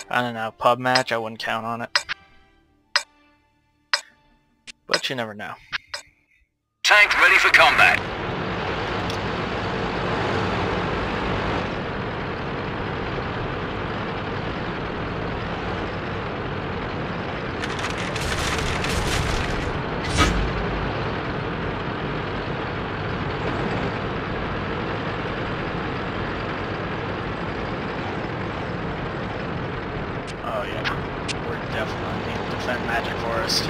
I don't know, pub match, I wouldn't count on it. But you never know. Tank ready for combat. Oh yeah, we're definitely need to defend Magic Forest.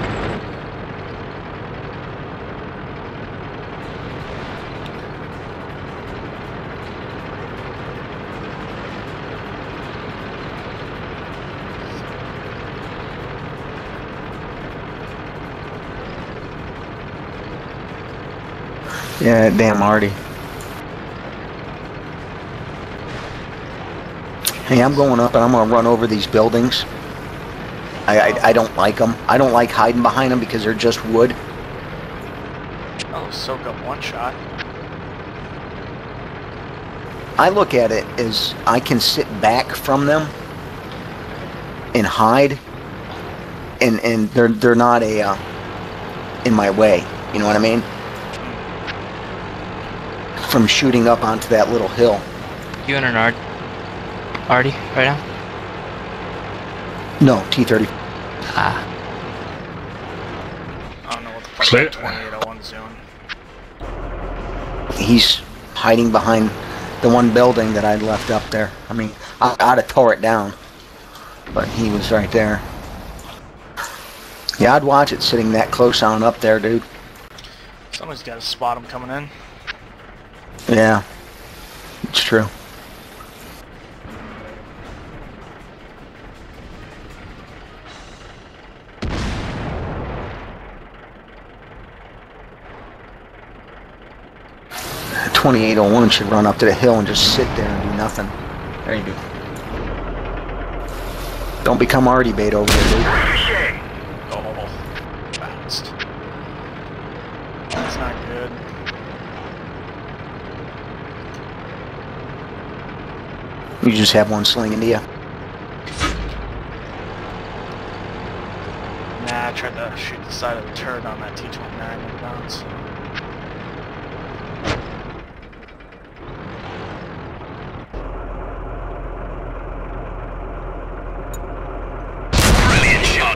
Yeah, damn Artie. Hey, I'm going up and I'm going to run over these buildings. I don't like them. I don't like hiding behind them because they're just wood. Oh, soak up one shot. I look at it as I can sit back from them and hide, and they're not in my way. You know what I mean? From shooting up onto that little hill. You in an Artie right now? No, T-30. Ah. I don't know what the fuck that 2801's doing. He's hiding behind the one building that I'd left up there. I mean, I'd have tore it down, but he was right there. Yeah, I'd watch it sitting that close on up there, dude. Somebody's got to spot him coming in. Yeah, it's true. The 2801 should run up to the hill and just sit there and do nothing. There you go. Don't become Artie bait over there, dude. Oh, bounced. That's not good. You just have one sling into you. Nah, I tried to shoot the side of the turret on that T-29 and bounce. Brilliant shot.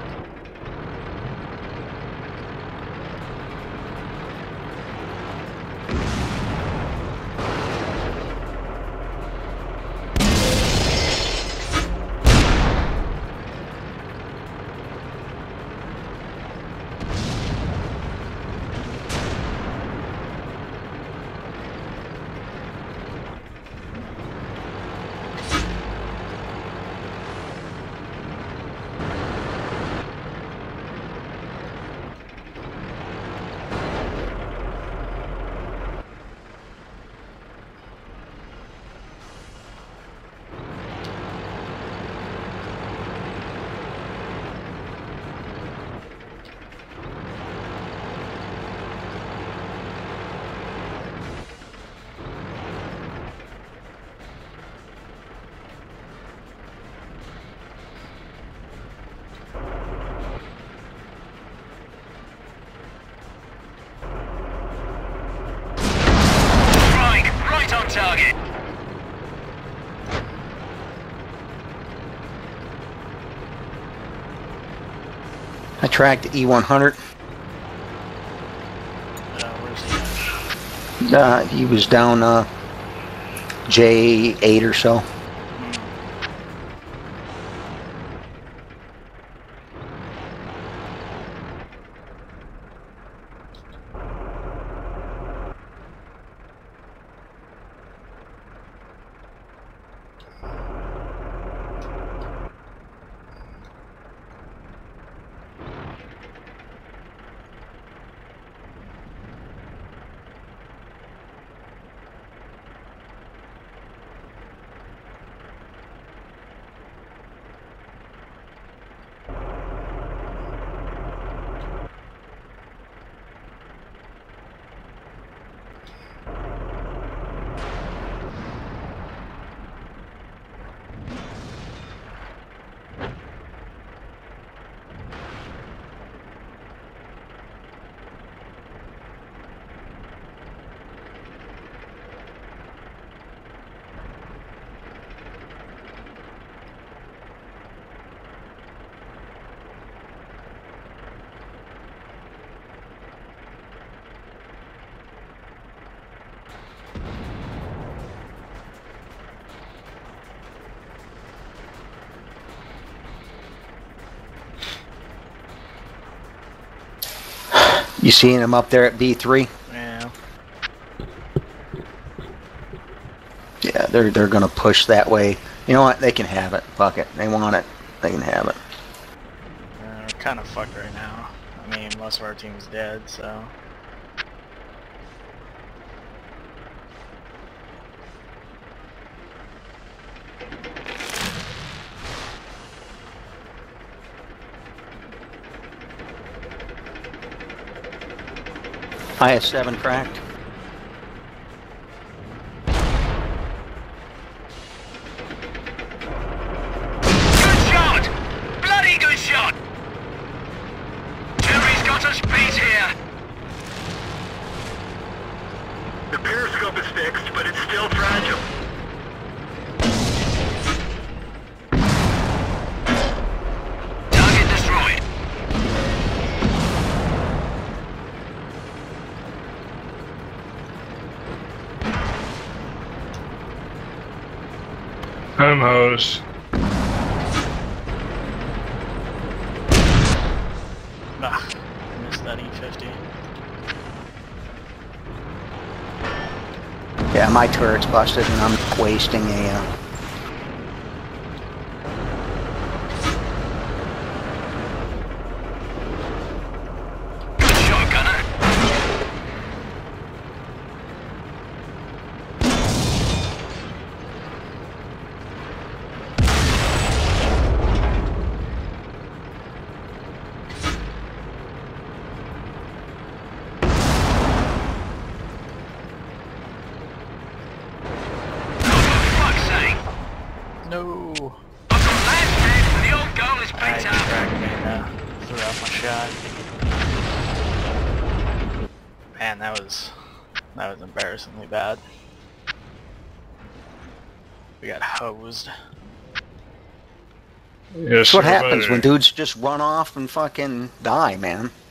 Right on target. I tracked E100. Where's he? He was down J8 or so. You seeing him up there at B3? Yeah. Yeah, they're gonna push that way. You know what? They can have it. Fuck it. They want it. They can have it. We're kind of fucked right now. I mean, most of our team's dead, so... IS-7 cracked. Good shot! Bloody good shot! Jerry's got us beat here. The periscope is fixed, but it's still fragile. Target destroyed. Home hose. Ah, missed that E50. Yeah, my turret's busted and I'm wasting a... Good shot, Gunner. No! I've got last hit, and the old goal is I picked up. cracked me and threw out my shot. Man, that was embarrassingly bad. We got hosed. Yes, That's what sir, happens buddy. when dudes just run off and fucking die, man.